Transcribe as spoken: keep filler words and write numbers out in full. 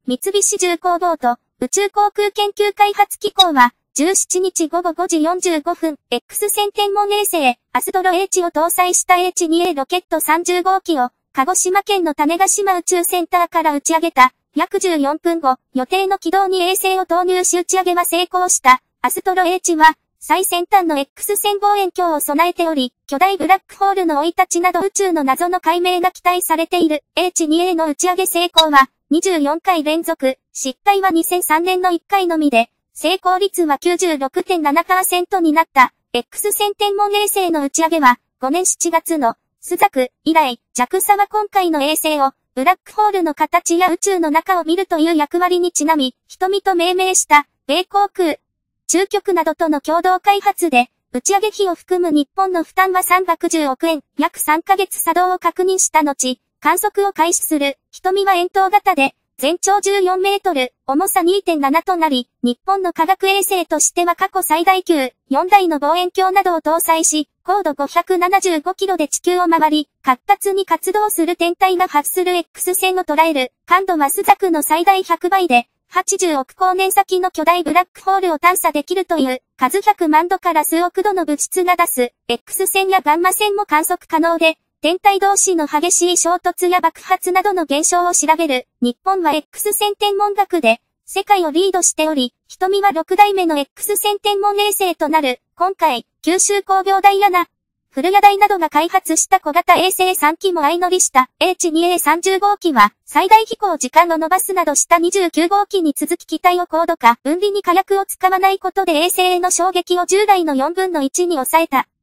三菱重工ボート、宇宙航空研究開発機構は、じゅうしちにちごごごじよんじゅうごふん、X 線天文衛星、アストロ H を搭載した エイチツーエー ロケットさんじゅうごうきを、鹿児島県の種子島宇宙センターから打ち上げた、約じゅうよんぷんご、予定の軌道に衛星を投入し打ち上げは成功した。アストロ H は、最先端の X 線望遠鏡を備えており、巨大ブラックホールの生い立ちなど宇宙の謎の解明が期待されている。エイチツーエー の打ち上げ成功は、にじゅうよんかい連続、失敗はにせんさんねんのいっかいのみで、成功率は きゅうじゅうろくてんななパーセント になった。X 線天文衛星の打ち上げは、ごねんしちがつのスザク以来、ジャクサ は今回の衛星を、ブラックホールの形や宇宙の中を見るという役割にちなみ、瞳と命名した、米航空、中局などとの共同開発で、打ち上げ費を含む日本の負担はさんびゃくじゅうおくえん、約さんかげつ作動を確認した後、観測を開始する、瞳は円筒型で、全長じゅうよんメートル、重さ にてんなな となり、日本の科学衛星としては過去最大級、よんだいの望遠鏡などを搭載し、高度ごひゃくななじゅうごキロで地球を回り、活発に活動する天体が発する X 線を捉える、感度はスザクの最大ひゃくばいで、はちじゅうおく光年先の巨大ブラックホールを探査できるという、数ひゃくまんどから数億度の物質が出す、X 線やガンマ線も観測可能で、天体同士の激しい衝突や爆発などの現象を調べる。日本は X 線天文学で世界をリードしており、瞳はろくだいめの X 線天文衛星となる。今回、九州工業大やな、古谷大などが開発した小型衛星さんきも相乗りした エイチツーエーさんじゅうごうきは、最大飛行時間を伸ばすなどしたにじゅうきゅうごうきに続き機体を高度化、分離に火薬を使わないことで衛星への衝撃を従来のよんぶんのいちに抑えた。